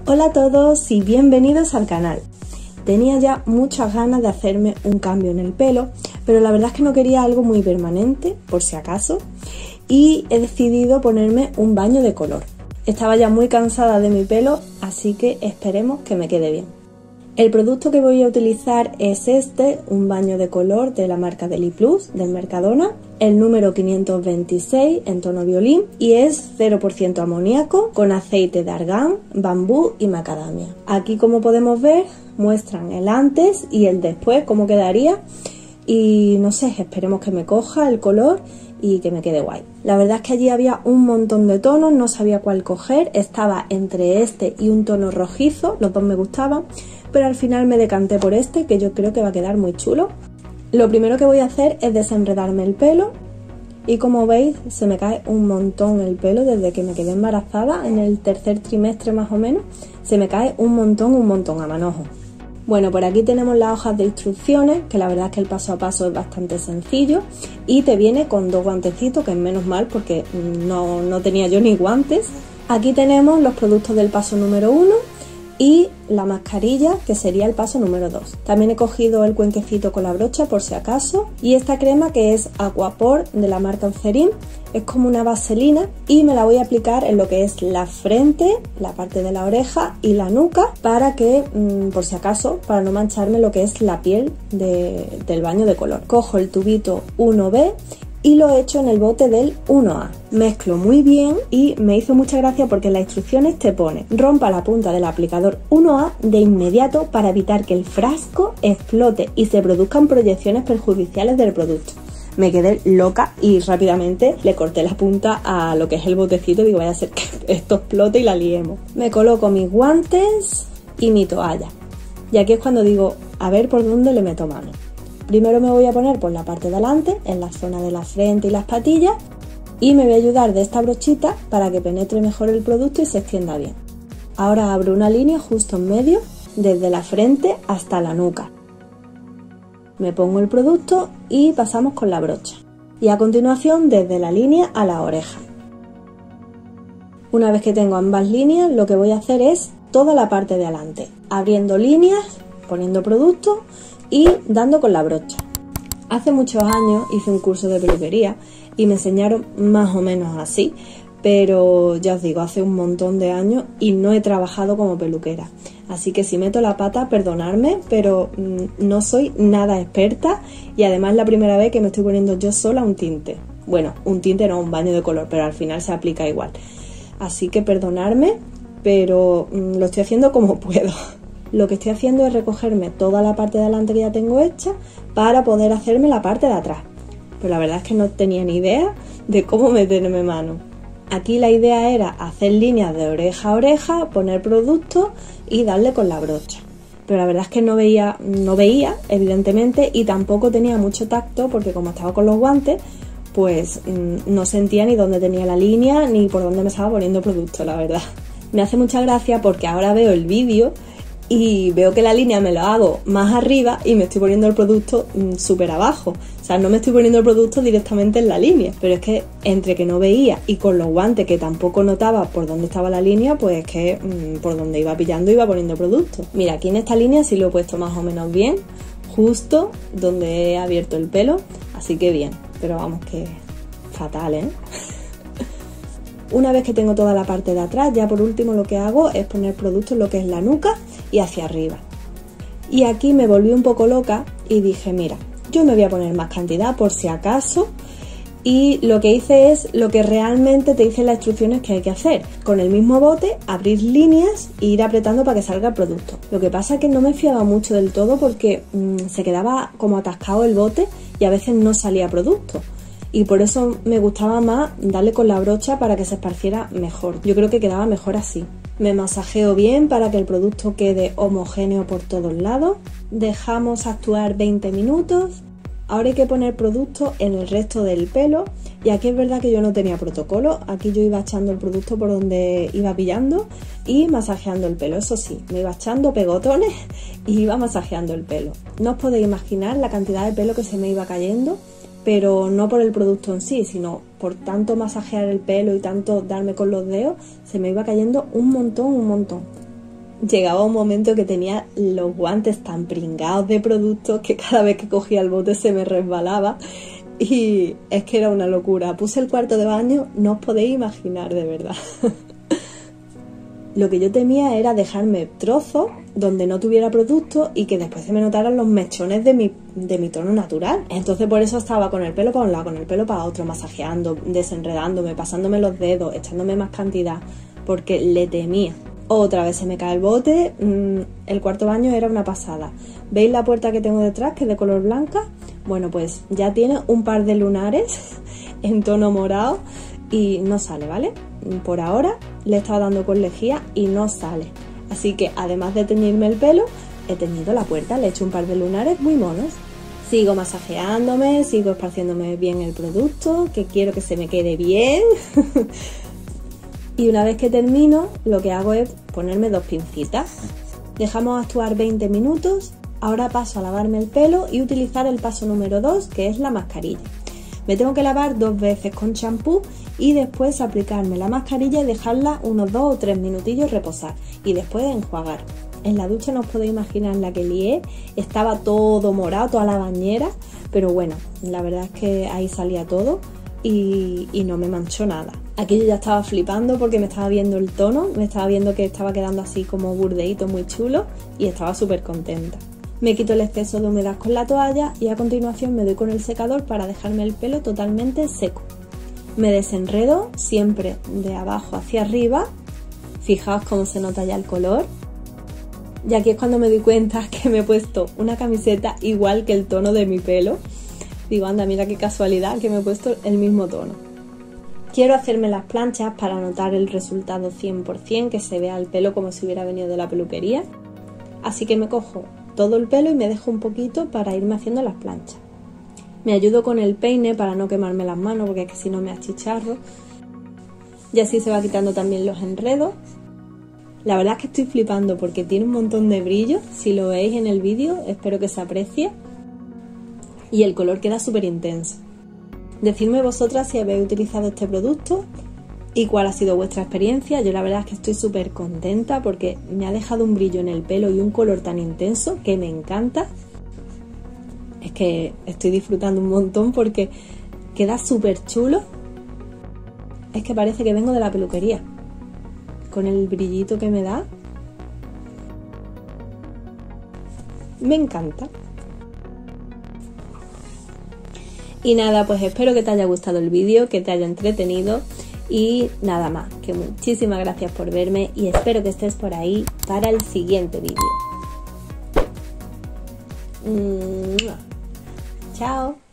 Hola a todos y bienvenidos al canal. Tenía ya muchas ganas de hacerme un cambio en el pelo, pero la verdad es que no quería algo muy permanente, por si acaso, y he decidido ponerme un baño de color. Estaba ya muy cansada de mi pelo, así que esperemos que me quede bien. El producto que voy a utilizar es este, un baño de color de la marca Deli Plus, del Mercadona, el número 526 en tono violín y es 0% amoníaco con aceite de argán, bambú y macadamia. Aquí, como podemos ver, muestran el antes y el después, cómo quedaría, y no sé, esperemos que me coja el color y que me quede guay. La verdad es que allí había un montón de tonos, no sabía cuál coger, estaba entre este y un tono rojizo, los dos me gustaban, pero al final me decanté por este, que yo creo que va a quedar muy chulo. Lo primero que voy a hacer es desenredarme el pelo y como veis se me cae un montón el pelo desde que me quedé embarazada, en el tercer trimestre más o menos, se me cae un montón a manojo. Bueno, por aquí tenemos las hojas de instrucciones, que la verdad es que el paso a paso es bastante sencillo y te viene con dos guantecitos, que es menos mal porque no tenía yo ni guantes. Aquí tenemos los productos del paso número 1 y la mascarilla, que sería el paso número 2. También he cogido el cuenquecito con la brocha por si acaso, y esta crema que es Aquapor de la marca Eucerin, es como una vaselina y me la voy a aplicar en lo que es la frente, la parte de la oreja y la nuca, para que, por si acaso, para no mancharme lo que es la piel del baño de color. Cojo el tubito 1B y lo echo en el bote del 1A. Mezclo muy bien y me hizo mucha gracia porque en las instrucciones te pone: rompa la punta del aplicador 1A de inmediato para evitar que el frasco explote y se produzcan proyecciones perjudiciales del producto. Me quedé loca y rápidamente le corté la punta a lo que es el botecito y digo, vaya a ser que esto explote y la liemos. Me coloco mis guantes y mi toalla. Y aquí es cuando digo, a ver por dónde le meto mano. Primero me voy a poner por la parte de adelante, en la zona de la frente y las patillas, y me voy a ayudar de esta brochita para que penetre mejor el producto y se extienda bien. Ahora abro una línea justo en medio, desde la frente hasta la nuca. Me pongo el producto y pasamos con la brocha. Y a continuación desde la línea a la oreja. Una vez que tengo ambas líneas, lo que voy a hacer es toda la parte de adelante, abriendo líneas, poniendo producto y dando con la brocha. Hace muchos años hice un curso de peluquería y me enseñaron más o menos así, pero ya os digo, hace un montón de años y no he trabajado como peluquera. Así que si meto la pata, perdonadme, pero no soy nada experta y además es la primera vez que me estoy poniendo yo sola un tinte. Bueno, un tinte no, un baño de color, pero al final se aplica igual. Así que perdonadme, pero lo estoy haciendo como puedo. Lo que estoy haciendo es recogerme toda la parte de adelante que ya tengo hecha para poder hacerme la parte de atrás. Pero la verdad es que no tenía ni idea de cómo meterme mano. Aquí la idea era hacer líneas de oreja a oreja, poner producto y darle con la brocha. Pero la verdad es que no veía evidentemente, y tampoco tenía mucho tacto porque como estaba con los guantes, pues no sentía ni dónde tenía la línea ni por dónde me estaba poniendo producto, la verdad. Me hace mucha gracia porque ahora veo el vídeo y veo que la línea me la hago más arriba y me estoy poniendo el producto súper abajo. O sea, no me estoy poniendo el producto directamente en la línea, pero es que entre que no veía y con los guantes que tampoco notaba por dónde estaba la línea, pues es que por donde iba pillando iba poniendo producto. Mira, aquí en esta línea sí lo he puesto más o menos bien, justo donde he abierto el pelo, así que bien, pero vamos que fatal, ¿eh? Una vez que tengo toda la parte de atrás, ya por último lo que hago es poner producto en lo que es la nuca y hacia arriba. Y aquí me volví un poco loca y dije, mira, yo me voy a poner más cantidad por si acaso, y lo que hice es lo que realmente te dicen las instrucciones que hay que hacer. Con el mismo bote, abrir líneas e ir apretando para que salga el producto. Lo que pasa es que no me fiaba mucho del todo porque se quedaba como atascado el bote y a veces no salía producto. Y por eso me gustaba más darle con la brocha para que se esparciera mejor. Yo creo que quedaba mejor así. Me masajeo bien para que el producto quede homogéneo por todos lados. Dejamos actuar 20 minutos. Ahora hay que poner producto en el resto del pelo. Y aquí es verdad que yo no tenía protocolo. Aquí yo iba echando el producto por donde iba pillando y masajeando el pelo. Eso sí, me iba echando pegotones y iba masajeando el pelo. No os podéis imaginar la cantidad de pelo que se me iba cayendo, pero no por el producto en sí, sino por tanto masajear el pelo y tanto darme con los dedos, se me iba cayendo un montón. llegaba un momento que tenía los guantes tan pringados de productos que cada vez que cogía el bote se me resbalaba y es que era una locura. Puse el cuarto de baño, no os podéis imaginar, de verdad. Lo que yo temía era dejarme trozos donde no tuviera producto y que después se me notaran los mechones de mi tono natural. Entonces por eso estaba con el pelo para un lado, con el pelo para otro, masajeando, desenredándome, pasándome los dedos, echándome más cantidad, porque le temía. Otra vez se me cae el bote, el cuarto baño era una pasada. ¿Veis la puerta que tengo detrás, que es de color blanca? Bueno, pues ya tiene un par de lunares en tono morado y no sale, ¿vale? Por ahora le he estado dando con lejía y no sale. Así que además de teñirme el pelo, he teñido la puerta, le he hecho un par de lunares muy monos. Sigo masajeándome, sigo esparciéndome bien el producto, que quiero que se me quede bien. Y una vez que termino, lo que hago es ponerme 2 pincitas. Dejamos actuar 20 minutos. Ahora paso a lavarme el pelo y utilizar el paso número 2, que es la mascarilla. Me tengo que lavar 2 veces con champú y después aplicarme la mascarilla y dejarla unos 2 o 3 minutillos reposar y después enjuagar. En la ducha no os podéis imaginar la que lié, estaba todo morado, toda la bañera, pero bueno, la verdad es que ahí salía todo y no me manchó nada. Aquí yo ya estaba flipando porque me estaba viendo el tono, me estaba viendo que estaba quedando así como burdeíto, muy chulo y estaba súper contenta. Me quito el exceso de humedad con la toalla y a continuación me doy con el secador para dejarme el pelo totalmente seco. Me desenredo siempre de abajo hacia arriba, fijaos cómo se nota ya el color. Y aquí es cuando me doy cuenta que me he puesto una camiseta igual que el tono de mi pelo. Digo, anda, mira qué casualidad que me he puesto el mismo tono. Quiero hacerme las planchas para notar el resultado 100%, que se vea el pelo como si hubiera venido de la peluquería. Así que me cojo todo el pelo y me dejo un poquito para irme haciendo las planchas. Me ayudo con el peine para no quemarme las manos porque es que si no me achicharro. Y así se va quitando también los enredos. La verdad es que estoy flipando porque tiene un montón de brillo. Si lo veis en el vídeo, espero que se aprecie. Y el color queda súper intenso. Decidme vosotras si habéis utilizado este producto y cuál ha sido vuestra experiencia. Yo la verdad es que estoy súper contenta porque me ha dejado un brillo en el pelo y un color tan intenso que me encanta. Es que estoy disfrutando un montón porque queda súper chulo. Es que parece que vengo de la peluquería con el brillito que me da. Me encanta. Y nada, pues espero que te haya gustado el vídeo, que te haya entretenido y nada más, que muchísimas gracias por verme y espero que estés por ahí para el siguiente vídeo. Chao.